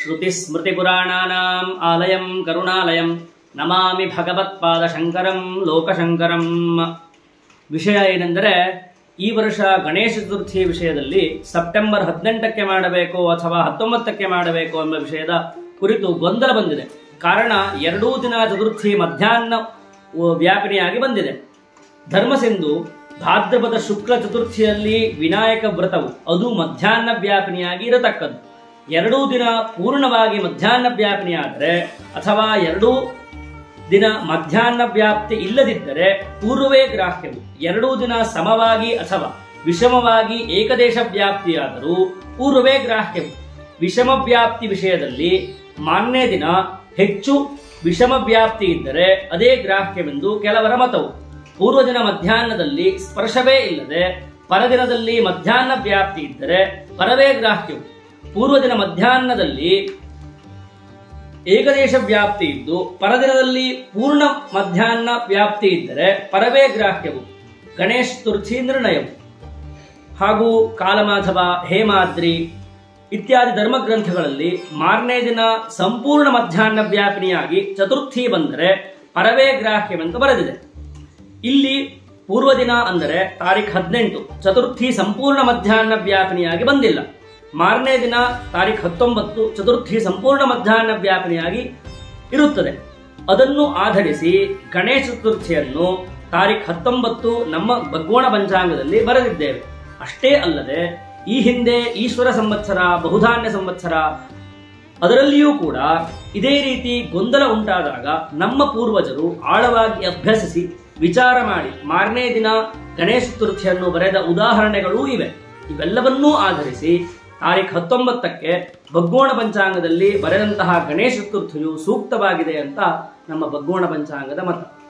श्रुतिस्मृतिपुराणानाम् आलयं करुणालयं नमामि भगवत्पादशंकरं लोकशंकरं। ವಿಷಯ ಏನೆಂದರೆ, ಈ ವರ್ಷ ಗಣೇಶ ಚತುರ್ಥಿ ವಿಷಯದಲ್ಲಿ ಸೆಪ್ಟೆಂಬರ್ 18ಕ್ಕೆ ಮಾಡಬೇಕು ಅಥವಾ 19ಕ್ಕೆ ಮಾಡಬೇಕು ಎಂಬ ವಿಷಯದ ಕುರಿತು ಗೊಂದಲ ಬಂದಿದೆ. ಕಾರಣ, ಎರಡೂ ದಿನ ಚತುರ್ಥಿ ಮಧ್ಯಾಹ್ನ ವ್ಯಾಪಿನಿಯಾಗಿ ಬಂದಿದೆ. ಧರ್ಮಸಿಂಧು ಭಾದ್ರಪದ ಶುಕ್ಲ ಚತುರ್ಥಿಯಲ್ಲಿ ವಿನಾಯಕ ವ್ರತವು ಅದು ಮಧ್ಯಾಹ್ನ ವ್ಯಾಪಿನಿಯಾಗಿ ಇರತಕ್ಕದ್ದು. ಎರಡೂ ದಿನ ಪೂರ್ಣವಾಗಿ ಮಧ್ಯಾಹ್ನ ವ್ಯಾಪಿನಿಯಾದರೆ ಅಥವಾ ಎರಡೂ ದಿನ ಮಧ್ಯಾಹ್ನ ವ್ಯಾಪ್ತಿ ಇಲ್ಲದಿದ್ದರೆ ಪೂರ್ವವೇ ಗ್ರಾಹ್ಯವು. ಎರಡೂ ದಿನ ಸಮವಾಗಿ ಅಥವಾ ವಿಷಮವಾಗಿ ಏಕದೇಶ ವ್ಯಾಪ್ತಿಯಾದರೂ ಪೂರ್ವವೇ ಗ್ರಾಹ್ಯವು. ವಿಷಮ ವ್ಯಾಪ್ತಿ ವಿಷಯದಲ್ಲಿ ಮಾನ್ಯ ದಿನ ಹೆಚ್ಚು ವಿಷಮ ವ್ಯಾಪ್ತಿ ಇದ್ದರೆ ಅದೇ ಗ್ರಾಹ್ಯವೆಂದು ಕೆಲವರ ಮತವು. ಪೂರ್ವದಿನ ಮಧ್ಯಾಹ್ನದಲ್ಲಿ ಸ್ಪರ್ಶವೇ ಇಲ್ಲದೆ ಪರದಿನದಲ್ಲಿ ಮಧ್ಯಾಹ್ನ ವ್ಯಾಪ್ತಿ ಇದ್ದರೆ ಪರವೇ ಗ್ರಾಹ್ಯವು. ಪೂರ್ವದಿನ ಮಧ್ಯಾಹ್ನದಲ್ಲಿ ಏಕದೇಶ ವ್ಯಾಪ್ತಿ ಇದ್ದು ಪರದಿನದಲ್ಲಿ ಪೂರ್ಣ ಮಧ್ಯಾಹ್ನ ವ್ಯಾಪ್ತಿ ಇದ್ದರೆ ಪರವೇ ಗ್ರಾಹ್ಯವು. ಗಣೇಶ ಚತುರ್ಥಿ ನಿರ್ಣಯವು ಹಾಗೂ ಕಾಲಮಾಧವ, ಹೇಮಾದ್ರಿ ಇತ್ಯಾದಿ ಧರ್ಮಗ್ರಂಥಗಳಲ್ಲಿ ಮಾರನೇ ದಿನ ಸಂಪೂರ್ಣ ಮಧ್ಯಾಹ್ನ ವ್ಯಾಪಿನಿಯಾಗಿ ಚತುರ್ಥಿ ಬಂದರೆ ಪರವೇ ಗ್ರಾಹ್ಯವೆಂದು ಬರೆದಿದೆ. ಇಲ್ಲಿ ಪೂರ್ವದಿನ ಅಂದರೆ ತಾರೀಖು 18, ಚತುರ್ಥಿ ಸಂಪೂರ್ಣ ಮಧ್ಯಾಹ್ನ ವ್ಯಾಪಿನಿಯಾಗಿ ಬಂದಿಲ್ಲ. ಮಾರನೇ ದಿನ ತಾರೀಖು 19 ಚತುರ್ಥಿ ಸಂಪೂರ್ಣ ಮಧ್ಯಾಹ್ನ ವ್ಯಾಪಿನಿಯಾಗಿ ಇರುತ್ತದೆ. ಅದನ್ನು ಆಧರಿಸಿ ಗಣೇಶ ಚತುರ್ಥಿಯನ್ನು ತಾರೀಖು 19 ನಮ್ಮ ಬಗ್ಗೋಣ ಪಂಚಾಂಗದಲ್ಲಿ ಬರೆದಿದ್ದೇವೆ. ಅಷ್ಟೇ ಅಲ್ಲದೆ ಈ ಹಿಂದೆ ಈಶ್ವರ ಸಂವತ್ಸರ, ಬಹುಧಾನ್ಯ ಸಂವತ್ಸರ ಅದರಲ್ಲಿಯೂ ಕೂಡ ಇದೇ ರೀತಿ ಗೊಂದಲ ಉಂಟಾದಾಗ ನಮ್ಮ ಪೂರ್ವಜರು ಆಳವಾಗಿ ಅಭ್ಯಸಿಸಿ ವಿಚಾರ ಮಾಡಿ ಮಾರನೇ ದಿನ ಗಣೇಶ ಚತುರ್ಥಿಯನ್ನು ಬರೆದ ಉದಾಹರಣೆಗಳೂ ಇವೆ. ಇವೆಲ್ಲವನ್ನೂ ಆಧರಿಸಿ ತಾರೀಖು 19ಕ್ಕೆ ಬಗ್ಗೋಣ ಪಂಚಾಂಗದಲ್ಲಿ ಬರೆದಂತಹ ಗಣೇಶ ಚತುರ್ಥಿಯು ಸೂಕ್ತವಾಗಿದೆ ಅಂತ ನಮ್ಮ ಬಗ್ಗೋಣ ಪಂಚಾಂಗದ ಮತ.